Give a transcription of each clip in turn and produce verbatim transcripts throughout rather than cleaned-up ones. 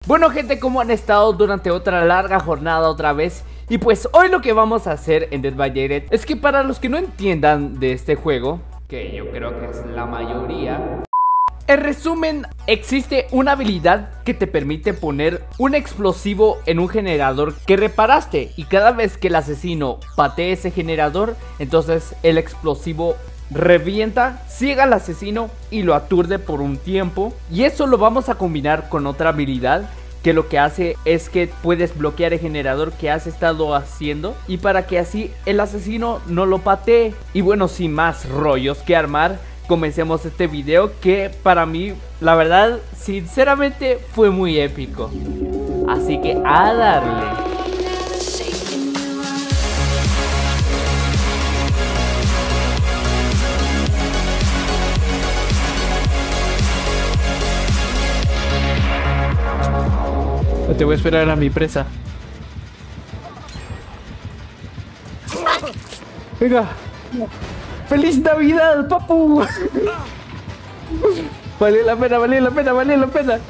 Bueno gente, ¿cómo han estado durante otra larga jornada otra vez? Y pues hoy lo que vamos a hacer en Dead by Daylight es que para los que no entiendan de este juego, que yo creo que es la mayoría, en resumen, existe una habilidad que te permite poner un explosivo en un generador que reparaste, y cada vez que el asesino patee ese generador, entonces el explosivo revienta, ciega al asesino y lo aturde por un tiempo. Y eso lo vamos a combinar con otra habilidad que lo que hace es que puedes bloquear el generador que has estado haciendo, y para que así el asesino no lo patee. Y bueno, sin más rollos que armar, comencemos este video que para mí, la verdad, sinceramente fue muy épico. Así que a darle. Te voy a esperar a mi presa. Venga. ¡Feliz Navidad, papu! Vale la pena, vale la pena, vale la pena.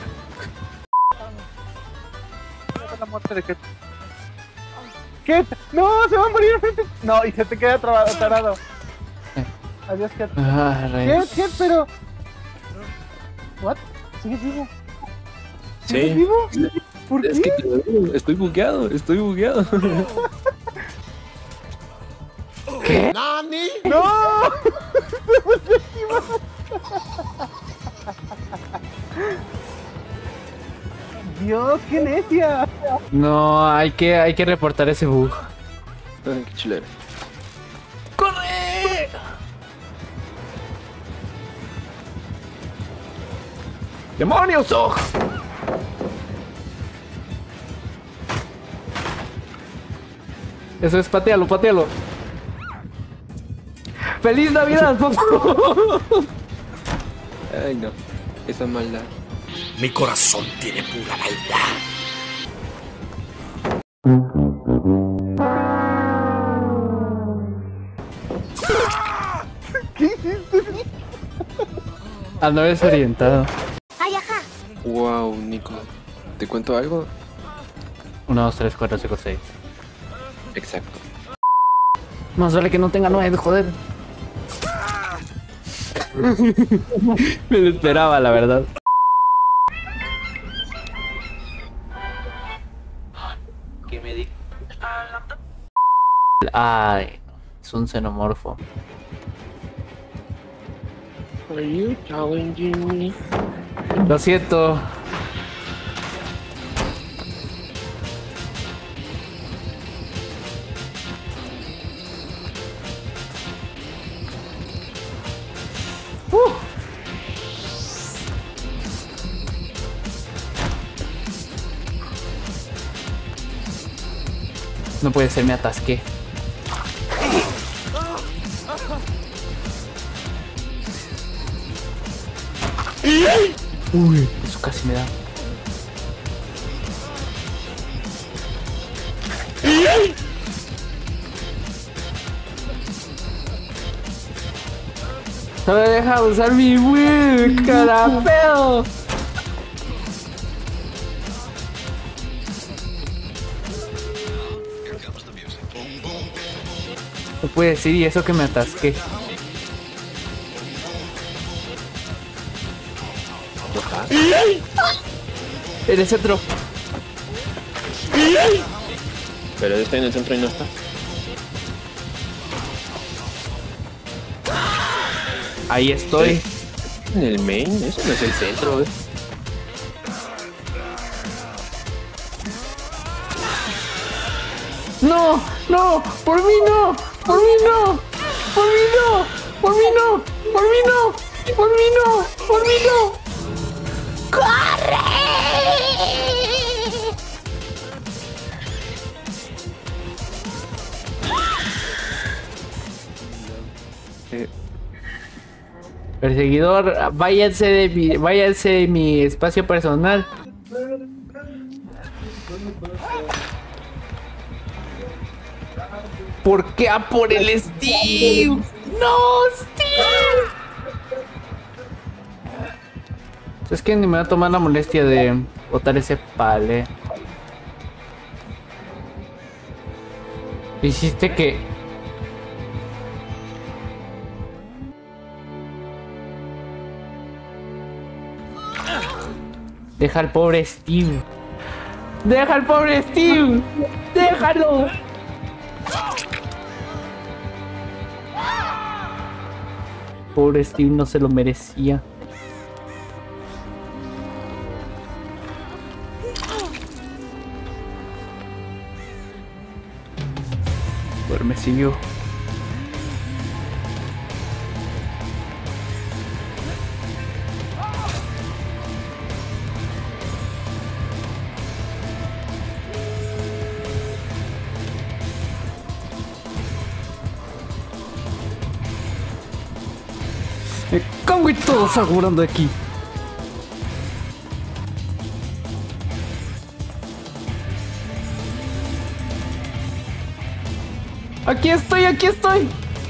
¿Qué? ¡No! ¡Se va a morir frente! No, y se te queda atarado. Adiós, Ket. Ah, ¿Qué? ¿Qué? Pero... ¿What? ¿Sigues vivo? ¿Sigues Sí. vivo? ¿Por Es qué? que te lo digo, estoy bugueado, estoy bugueado. ¿Qué? ¡No! Dios, qué necia. No, hay que, hay que reportar ese bug. Ay, qué chulero. ¡Corre! ¡Demonios! ¡Oh! Eso es, patealo, patealo. ¡Feliz Navidad, papu! Ay, no, esa maldad. Mi corazón tiene pura maldad. ¿Qué hiciste? Ando desorientado. Ay, ajá. Wow, Nico, ¿te cuento algo? uno, dos, tres, cuatro, cinco, seis. Exacto. Más vale que no tenga nueve, joder. Me lo esperaba, la verdad. ¿Qué me di? Ay, es un xenomorfo. Are you challenging me? Lo siento. Uh. No puede ser, me atasqué. Uy, eso casi me da. No me deja usar mi Wii, carapeo. No puede decir, y eso que me atasqué. ¿No estás? En el centro. Pero está en el centro y no está. Ahí estoy. En el main, eso no es el centro, eh. No, no, por mí no, por mí no, por mí no, por mí no, por mí no, por mí no, por mí no. ¡Corre! Eh, Perseguidor, váyanse de mi, váyanse de mi espacio personal. ¿Por qué a por el Steve? ¡No, Steve! Es que ni me va a tomar la molestia de Botar ese pale. Hiciste que... Deja al pobre Steve. Deja al pobre Steve. Déjalo. Pobre Steve no se lo merecía. Pero me siguió. Me cago en todos asegurando aquí. Aquí estoy, aquí estoy.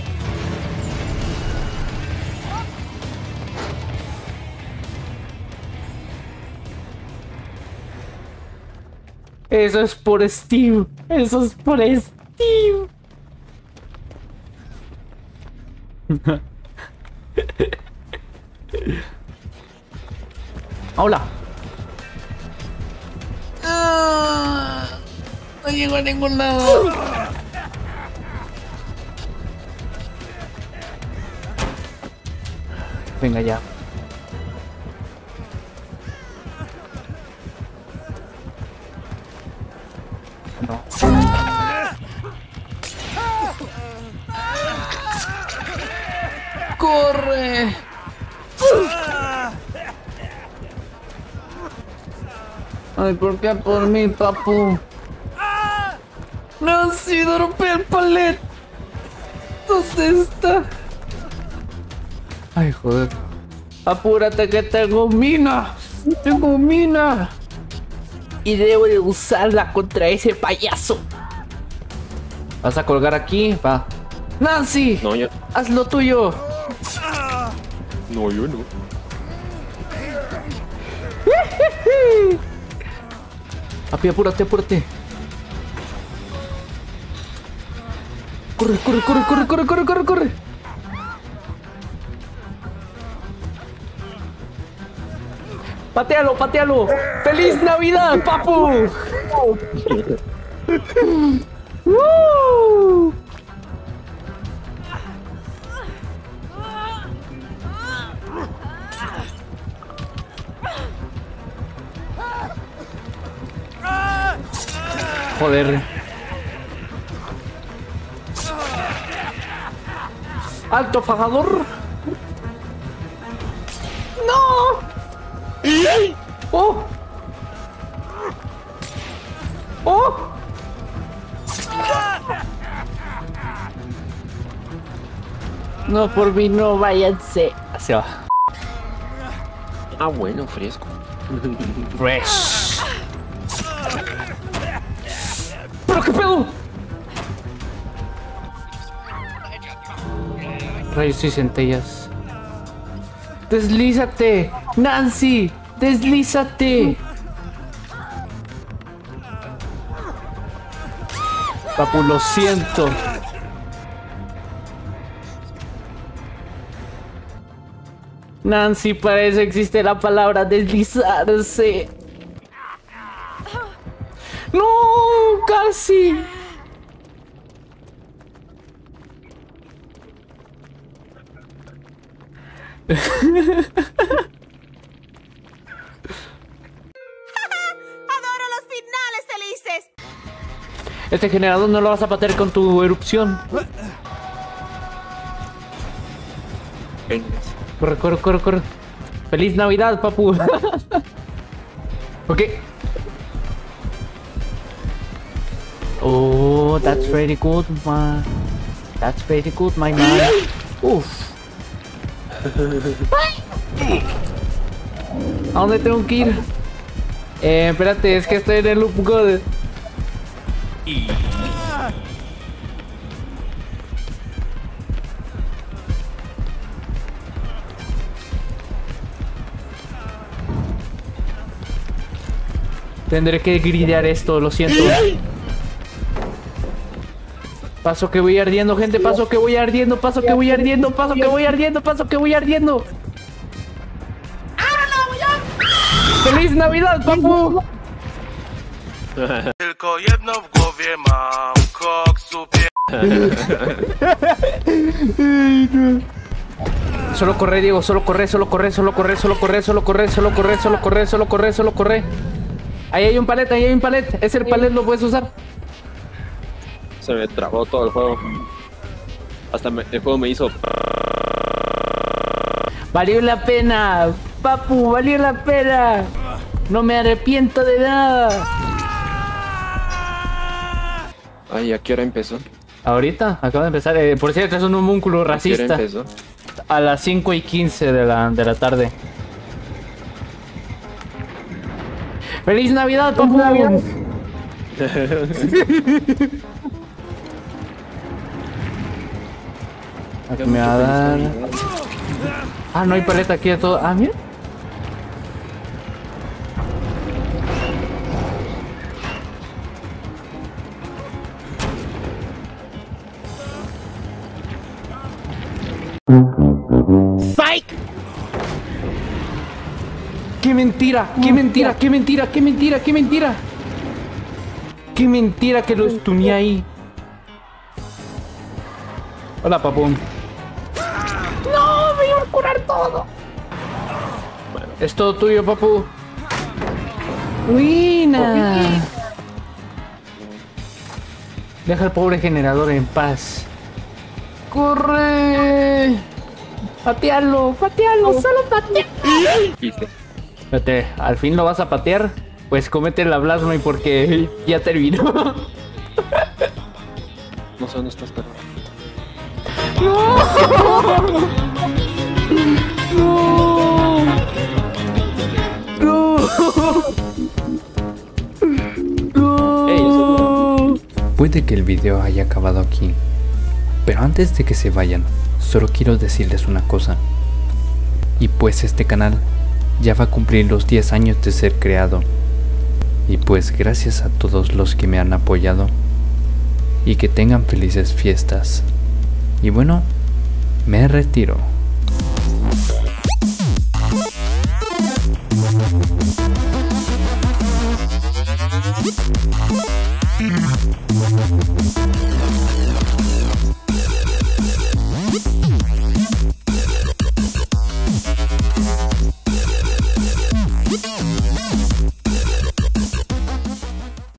Eso es por Steve. Eso es por Steve. Hola. Ah, no llego a ningún lado. Venga ya. No. ¡Corre! Ay, ¿por qué por mí, papu? No, sí, rompe el palet. ¿Dónde está? Ay, joder. Apúrate que tengo mina. Tengo mina. Y debo de usarla contra ese payaso. ¿Vas a colgar aquí? Va. Nancy. No, yo. Haz lo tuyo. No, yo no. Papi, apúrate, apúrate. Corre, corre, corre, corre, corre, corre, corre, corre. Patealo, patealo. ¡Feliz Navidad, papu! ¡Woo! Joder. ¡Alto, fajador! ¡No! ¡Oh! ¡Oh! No, por mí no, váyanse. Se va. Ah, bueno, fresco. Fresh. ¿Pero qué pedo? Rayos y centellas. ¡Deslízate! ¡Nancy! ¡Deslízate! Papu, lo siento. Nancy, para eso existe la palabra deslizarse. ¡No! ¡Casi! Adoro los finales felices. Este generador no lo vas a patear con tu erupción. Venga. Corre, corre, corre, corre. ¡Feliz Navidad, papu! Ok. Oh, that's very good, man. That's very good, my man. Uf. ¿A dónde tengo que ir? Eh, espérate, es que estoy en el loop god. Tendré que gridear esto, lo siento. Paso que voy ardiendo, gente, paso que voy ardiendo, paso que voy ardiendo, paso que voy ardiendo, paso que voy ardiendo. ¡Feliz Navidad, papu! Tylko jedno w głowie mam, koksu pie... Solo corre, Diego, solo corre, solo corre, solo corre, solo corre, solo corre, solo corre, solo corre, solo corre, solo corre. Ahí hay un palet, ahí hay un palet. Ese palet lo puedes usar. Se me trabó todo el juego. Hasta me- el juego me hizo... Valió la pena, papu, valió la pena. No me arrepiento de nada. Ay, ¿a qué hora empezó? Ahorita, acaba de empezar. Eh, por cierto, es un homúnculo ¿A qué hora racista. empezó? A las cinco y quince de la, de la tarde. ¡Feliz Navidad, papu! Aquí me va a dar... Ah, no hay paleta aquí de todo. Ah, mira. ¡Psych! ¡Qué mentira! ¡Qué mentira! ¡Qué mentira! ¡Qué mentira! ¡Qué mentira! ¡Qué mentira que los tuneé ahí! Hola, papu. ¡No! ¡Me iba a curar todo! Bueno. Es todo tuyo, papu. ¡Buena! Deja al pobre generador en paz. ¡Corre! ¡Patealo! ¡Patealo! ¡Solo patealo! Hice. Espérate, ¿al fin lo vas a patear? Pues comete la blasphemy porque ya terminó. No sé dónde estás, pero... Ey, eso Puede que el video haya acabado aquí, pero antes de que se vayan, solo quiero decirles una cosa. Y pues este canal ya va a cumplir los diez años de ser creado. Y pues gracias a todos los que me han apoyado. Y que tengan felices fiestas. Y bueno, me retiro.